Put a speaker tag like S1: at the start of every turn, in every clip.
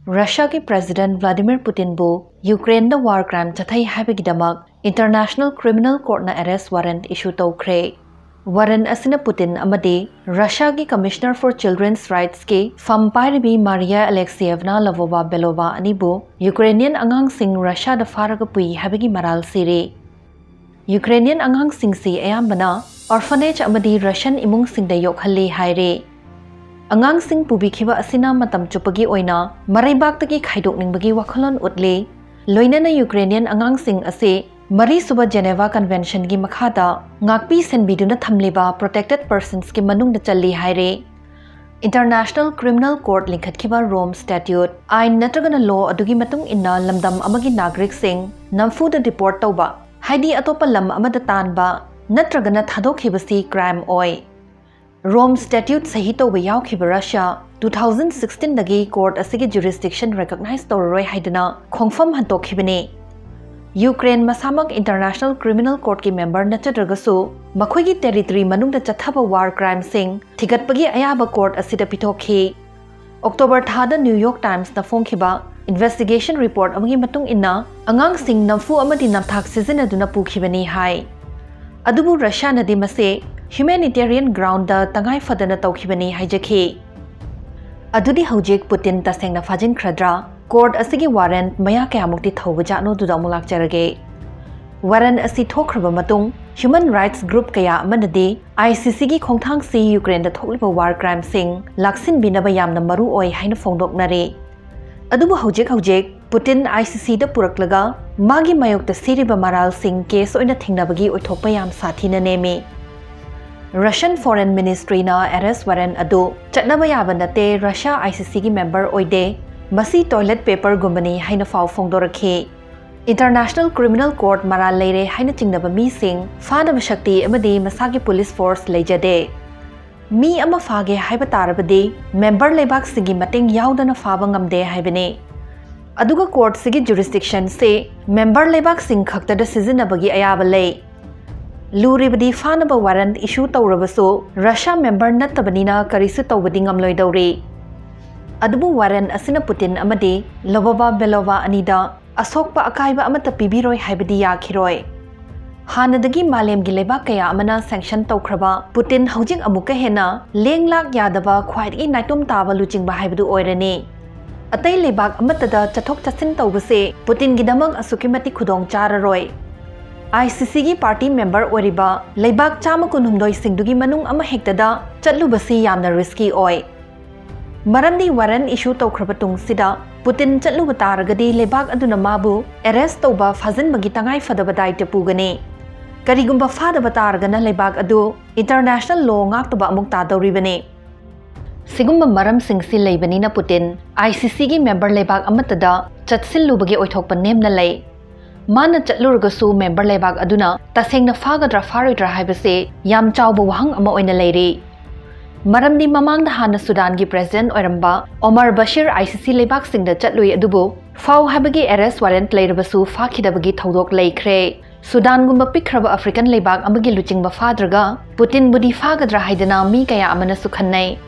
S1: Russia ki President Vladimir Putin bu Ukraine da war crime chathai haibigidamak International Criminal Court na arrest warrant issue tawkhre. Warrant asina Putin amadi Russia ki Commissioner for Children's Rights ki Fampiribi Maria Alexeyevna Lavova Belova anibu Ukrainian angang sing Russia da faraga pui habigi maral siri. Ukrainian angang sing si ayambana orphanage amadi Russian imung sing da yokhalli haire. Angang sing pubikhiba asina matam chupagi oina maraibak-taki khaidokningbagi wakhalon utle loinana Ukrainian angang sing ase Mari Suba Geneva Convention ki makhada ngakpi senbiduna thamliba protected persons ki manungda challi haire. International Criminal Court linkhatkhiba Rome Statute ain natragana law adugi matung inna lamdam amagi nagrik sing namfuda deport tawba haidi atopa lam amada tanba natragana thadokhibasi crime oi. Rome Statute sahi tawba yaukhiba Russia 2016 dagi court asigi jurisdiction recognize tawroi haidana khongfam hantokhibani. Ukraine masamak International Criminal Court ki member nachadragasu makhoi ki territory manungda chathaba war crime sing thigatpagi ayaba court asida pitokhi. October thada New York Times na phongkhiba investigation report amagi matung inna angang sing namfu amadi namthak sizinaduna pukhibani hai. Adubu Russia nadi mase humanitarian ground da tangai fadana tawkhibani haijakhi. Adudi Houjik Putin tasengna fajin khradra court asigi warrant maya kayamukti thawbajano duda mulak jarage. Warrant asi thokraba matung human rights group kaya amanadi ICC gi khongthang si Ukraine da thokliba war crime sing laksin binaba yamna maru oi haina phongdoknare. Adubu Houjik Putin ICC da puraklaga magi mayokta siriba maral sing case oina thingnabagi oithokpa yam sathina neme. Russian Foreign Ministry na arrest warrant adu chatnaba yaba nate Russia ICC gi member oide masi toilet paper gumbani haina faw phongdorakhe. International Criminal Court maral leire haina chingnaba mi sing Phaanaba shakti amadi masagi police force leijade. Mi ama phage haiba tarabadi member lebak sigi mating yaudana phaba ngamde haibane. Aduga court sigi jurisdiction se member lebak sing khakta da sizinabagi ayaba lei. Luribadi Phaanaba warrant issue tawrabaso Russia member nattabanina karisu tawbadi ngamloi dawre. Adubu warrant asina Putin amadi Lavova Belova anida asokpa akaiba amata pibiroi haibadi yakhiroi. Hanadagi malem gi lebak kaya amana sanction tawkhraba Putin Houjik amuka hena lenglak yadaba khwaidgi naitom taba luchingba haibadu oirani. Atai lebak amatada chathok chasin tawbase Putin gidamang asukimati khudong chararoi. ICC gi party member oriba leibak chama kunhumdoi singdugi manung ama hektada chatlubasi yamna risky oi. Maramdi warrant issue tawkhrabatung sida Putin chatluba taragadi leibak aduna mabu arrest tawba fazin bagi tangai fadaba daite pugani. Karigumba fadaba taragana leibak adu international law ngaktaba amuk tadawribani. Sigumba maram singsi leibani na Putin ICC gi member leibak amatada chatsilubagi oithokpa nemna lei. Mana chatluragasu member lebak aduna tasengna fagadra faroidra haibase yam chawba wahang ama oina leire. Maramdi mamangda hana Sudan gi president oiramba Omar Bashir ICC lebak singda chatlui adubu faw habagi arrest warrant leirabasu fakhidabagi thodok leikre. Sudan gumba pikhraba African lebak amagi luchingba fadraga Putin budi fagadra haidana mi kaya amana sukhannai.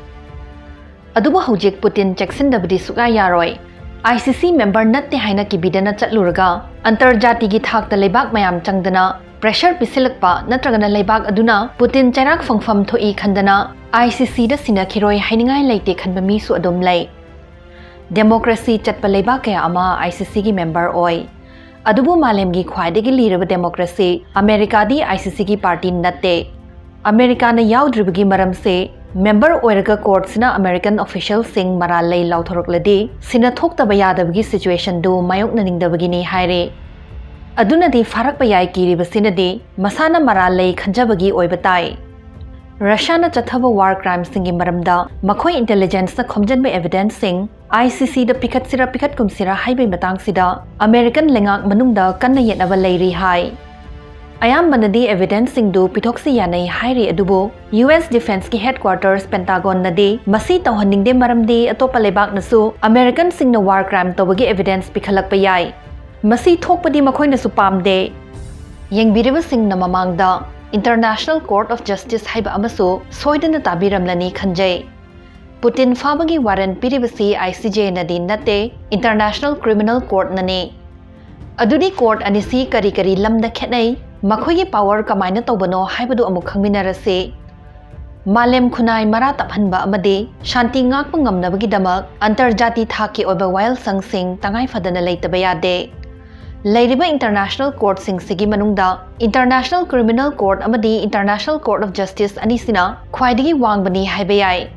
S1: Adubu Houjik Putin checksindabadi suka yaroi. ICC member natte haina kibidana chatluraga antarjati gi thakta leibak mayam changdana pressure pisilakpa natragana leibak aduna Putin chairak phangpham thoi khandana ICC da sinakhiroi hainingai leite khanba mi su adom lei. Democracy chatpa leibak kaya ama ICC gi member oi. Adubu malem gi khwaidagi liraba democracy America di ICC gi party natte. America na yaudribagi maram se member oiraga court sina American official sing maral lei lauthorokladi sina thoktaba yadabagi situation do mayok naningdabagi ni haire. Aduna di farak payai kiriba sina di masana maral lei khanjabagi oibatai. Russia na chathaba war crimes singi maramda makhoi intelligence na khomjanba evidence sing ICC da pikat kumsira haibai matang sida American lengak manungda kanna yetnaba leiri hai. Ayambanadi evidence singdu pithoksi yanai hairi adubo US Defense ki headquarters Pentagon nadi masi tawhaningde maramdi atopa lebak nasu American singna war crime tawagi evidence pikhalakpa yai. Masi thokpadi makhoi nasu pamde. Yengbiriba singna mamangda International Court of Justice haiba amaso soidana tabiramlani khanjai. Putin Phaanaba warrant piribasi ICJ nadi nate International Criminal Court nane. Adudi court anisi kari lamda khetnai makhoigi power kamaina tawbano haibadu amuk khangminarase. Malem khunai mara taphanba amade shanti ngakpa ngamnabagi damak antarjati thaki oiba wild sangsing tangai fadana leitaba yade. Lairiba International Court sing sigi manungda International Criminal Court amadi International Court of Justice anisina khwaidigi wangbani haibayai.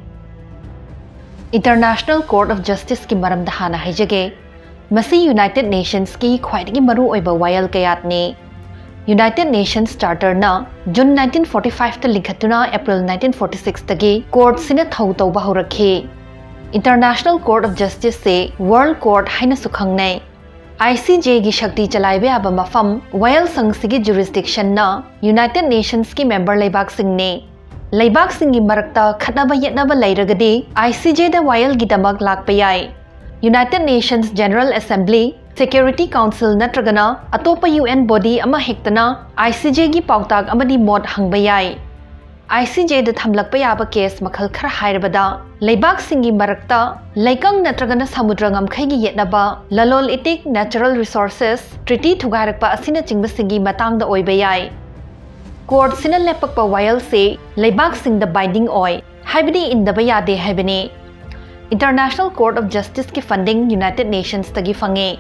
S1: International Court of Justice ki maramda hana haijage. Masi United Nations ki khwaidigi maru oiba wild kayatni. United Nations Charter na June 1945 ta likhatuna April 1946 tagi court sina thau tawba horakhi. International Court of Justice se World Court haina sukhangnai. ICJ gi shakti chalaibe aba mafam wild sangsigi jurisdiction na United Nations ki member laibak singne. Laibak singi marakta khatnaba yetnaba lairagadi ICJ da wild gi damak lakpa yai. United Nations General Assembly Security Council natragana atopa UN body ama hektana ICJ gi pautag amadi mod hangba yai. ICJ da thamlakpa yaba case makhal khara hairabada laibak singi marakta laikang natragana samudra ngamkhai gi yetnaba lalol itik natural resources treaty thugarakpa asina chingba singi matangda oiba yai. Court sina lepakpa wild se laibak sing da binding oi haibadi indaba yade haibani. International Court of Justice ki funding United Nations tagi fange.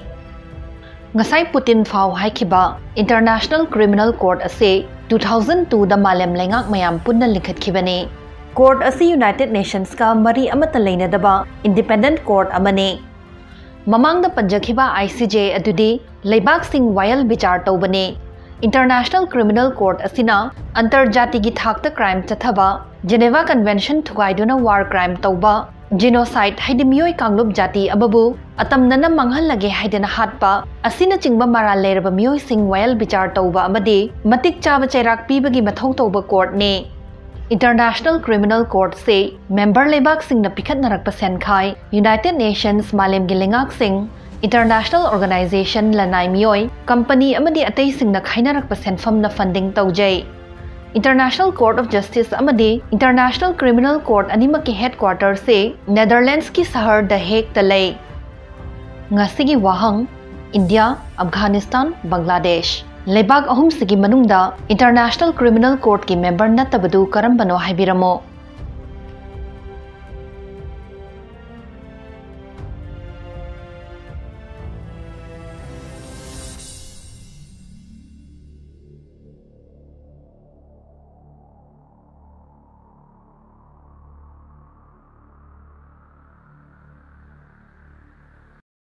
S1: Ngasai Putin Phau haikiba International Criminal Court ase 2002 da malem lengak mayam punna likhat khibane. Court ase United Nations ka mari amata leinadaba independent court amane. Mamang da panjakhiba ICJ adudi laibak sing wild bichar tawbane. International Criminal Court asina antarjati gi thakta crime chathaba Geneva Convention thugaiduna war crime tawba genocide haidi miyoi kanglup jati ababu atamnana manghallage haidana hatpa asina chingba mara leraba miyoi sing wild bichar tawba amadi matik chaba chairak pibagi mathau tawba court ne. International Criminal Court se member lebak sing na pikhat narakpa senkhai United Nations malem gi lengak sing International Organization lanai miyoi company amadi atei sing na khainarakpa senfam na funding tawjai. International Court of Justice amadi International Criminal Court animak ki headquarters se Netherlands ki sahar The Hague ta lei. Ngasigi wahang India, Afghanistan, Bangladesh lebak ahum sigi manungda International Criminal Court ki member natabadu karambano haibiramo.